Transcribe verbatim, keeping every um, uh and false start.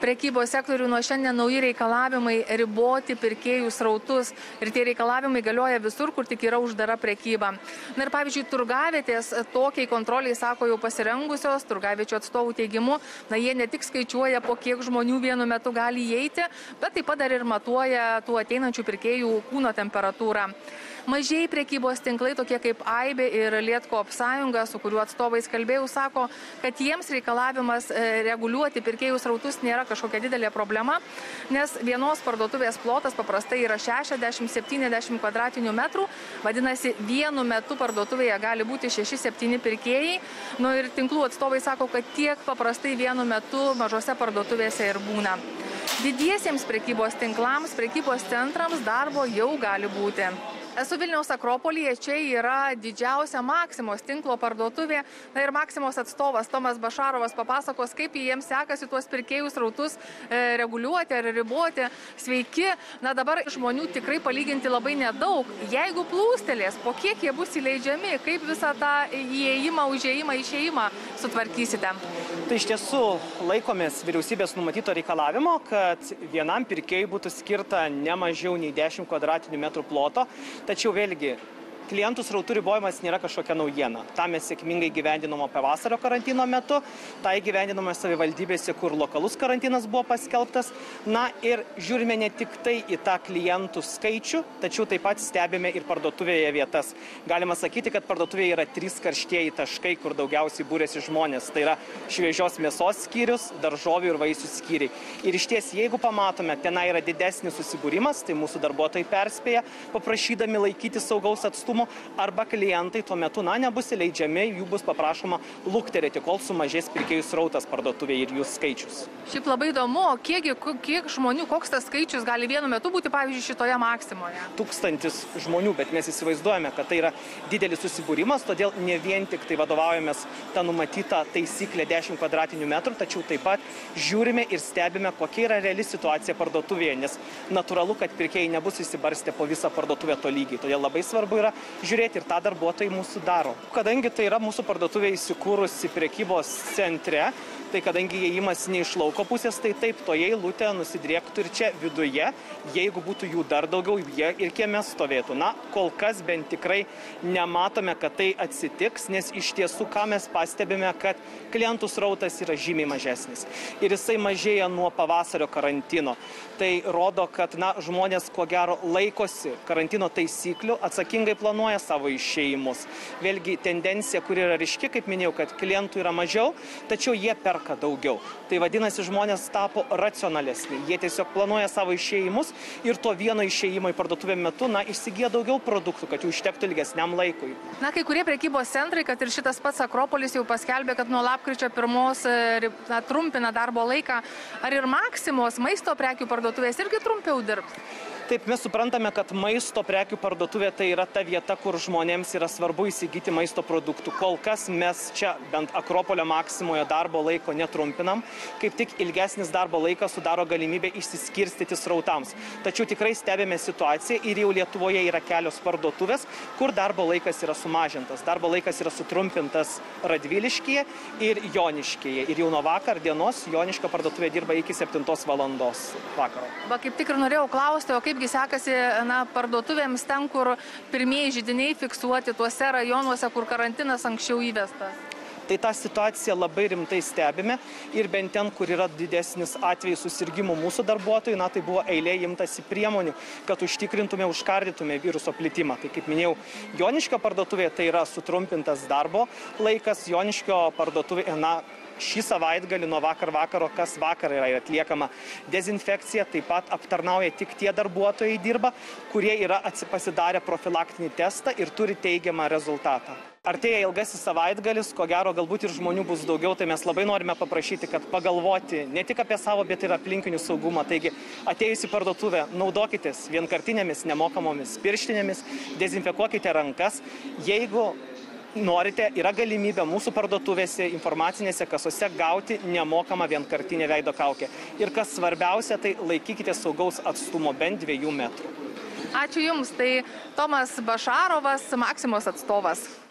prekybos sektorių nuo šiandien nauji reikalavimai riboti pirkėjų srautus. Ir tie reikalavimai galioja visur, kur tik yra uždara prekyba. Na ir pavyzdžiui, turgavietės tokiai kontroliai sako jau pasirengusios, turgaviečių atstovų teigimu, na jie ne tik skaičiuoja, po kiek žmonių vienu metu gali įeiti, bet taip pat dar ir matuoja tų ateinančių pirkėjų kūno temperatūrą. Mažieji prekybos tinklai, tokie kaip Aibė ir Lietkop sąjunga, su kuriuo atstovais kalbėjau, sako, kad jiems reikalavimas reguliuoti pirkėjų srautus nėra kažkokia didelė problema, nes vienos parduotuvės plotas paprastai yra šešiasdešimt septyniasdešimt kvadratinių metrų, vadinasi, vienu metu parduotuvėje gali būti šeši septyni pirkėjai. Nu ir tinklų atstovai sako, kad tiek paprastai vienu metu mažose parduotuvėse ir būna. Didiesiems prekybos tinklams, prekybos centrams darbo jau gali būti. Esu Vilniaus Akropolyje, čia yra didžiausia Maksimos tinklo parduotuvė. Na ir Maksimos atstovas Tomas Bašarovas papasakos, kaip jiems sekasi tuos pirkėjų srautus e, reguliuoti ar riboti. Sveiki, na dabar žmonių tikrai palyginti labai nedaug. Jeigu plūstelės, po kiek jie bus įleidžiami, kaip visą tą įėjimą, užėjimą, išėjimą sutvarkysite? Tai iš tiesų laikomės vyriausybės numatyto reikalavimo, kad vienam pirkėjui būtų skirta ne mažiau nei dešimt kvadratinių metrų ploto. Tačiau vėlgi, klientų srautų ribojimas nėra kažkokia naujiena. Ta mes sėkmingai gyvendinome pavasario karantino metu, tai gyvendinome savivaldybėse, kur lokalus karantinas buvo paskelbtas. Na ir žiūrime ne tik tai į tą klientų skaičių, tačiau taip pat stebime ir parduotuvėje vietas. Galima sakyti, kad parduotuvėje yra trys karštieji taškai, kur daugiausiai būrėsi žmonės. Tai yra šviežios mėsos skyrius, daržovių ir vaisių skyriai. Ir iš ties, jeigu pamatome, tenai yra didesnis susibūrimas, tai mūsų darbuotojai perspėja, paprašydami laikyti saugaus atstumo, arba klientai tuo metu, na, nebus įleidžiami, jų bus paprašoma lukterėti, kol sumažės pirkėjų srautas parduotuvėje ir jų skaičius. Šiaip labai įdomu, kiek, kiek žmonių, koks tas skaičius gali vienu metu būti, pavyzdžiui, šitoje Maksimoje? Tūkstantis žmonių, bet mes įsivaizduojame, kad tai yra didelis susibūrimas, todėl ne vien tik tai vadovaujamės tą numatytą taisyklę dešimt kvadratinių metrų, tačiau taip pat žiūrime ir stebime, kokia yra reali situacija parduotuvėje, nes natūralu, kad pirkėjai nebus įsibarstę po visą parduotuvę tolygiai, todėl labai svarbu yra žiūrėti ir tą darbuotojai mūsų daro. Kadangi tai yra mūsų parduotuvė įsikūrusi prekybos centre, tai kadangi įėjimas ne iš lauko pusės, tai taip, toje eilutė nusidriektų ir čia viduje, jeigu būtų jų dar daugiau, jie ir kieme stovėtų. Na, kol kas bent tikrai nematome, kad tai atsitiks, nes iš tiesų, ką mes pastebime, kad klientų srautas yra žymiai mažesnis. Ir jisai mažėja nuo pavasario karantino. Tai rodo, kad na, žmonės, ko gero, laikosi karantino taisyklių, atsakingai planuoja savo išėjimus. Vėlgi, tendencija, kuri yra ryški, kaip minėjau, kad klientų yra mažiau, tačiau jie perka daugiau. Tai vadinasi, žmonės tapo racionalesni. Jie tiesiog planuoja savo išėjimus ir to vieno išėjimo į parduotuvę metu, na, įsigyja daugiau produktų, kad jų užtektų ilgesniam laikui. Na, kai kurie prekybos centrai, kad ir šitas pats Akropolis jau paskelbė, kad nuo lapkričio pirmos na, trumpina darbo laiką. Ar ir Maksimos maisto prekių parduotuvės irgi trumpiau dirbs? Taip, mes suprantame, kad maisto prekių parduotuvė tai yra ta vieta, kur žmonėms yra svarbu įsigyti maisto produktų. Kol kas mes čia, bent Akropolio Maksimoje, darbo laiko netrumpinam. Kaip tik ilgesnis darbo laikas sudaro galimybę išsiskirstyti srautams. Tačiau tikrai stebime situaciją ir jau Lietuvoje yra kelios parduotuvės, kur darbo laikas yra sumažintas. Darbo laikas yra sutrumpintas Radviliškyje ir Joniškyje. Ir jau nuo vakar dienos Joniškio parduotuvė dirba iki septintos valandos vakaro. Va, kaip tik ir norėjau klausti, o kaipgi sekasi na, parduotuvėms ten, kur pirmieji židiniai fiksuoti tuose rajonuose, kur karantinas anksčiau įvestas? Tai tą situaciją labai rimtai stebime ir bent ten, kur yra didesnis atvejų susirgymų mūsų darbuotojų, na tai buvo eilė imtasi priemonių, kad užtikrintume, užkardytume viruso plitimą. Tai kaip minėjau, Joniškio parduotuvėje tai yra sutrumpintas darbo laikas, Joniškio parduotuvėje, na, šį savaitgalį nuo vakar vakaro, kas vakar yra atliekama dezinfekcija, taip pat aptarnauja tik tie darbuotojai dirba, kurie yra pasidarę profilaktinį testą ir turi teigiamą rezultatą. Artėja ilgasis savaitgalis, ko gero galbūt ir žmonių bus daugiau, tai mes labai norime paprašyti, kad pagalvoti ne tik apie savo, bet ir aplinkinių saugumą. Taigi atėjus į parduotuvę, naudokitės vienkartinėmis nemokamomis pirštinėmis, dezinfekuokite rankas. Jeigu norite, yra galimybė mūsų parduotuvėse, informacinėse kasose gauti nemokamą vienkartinę veido kaukę. Ir kas svarbiausia, tai laikykite saugaus atstumo bent dviejų metrų. Ačiū Jums, tai Tomas Bašarovas, Maksimos atstovas.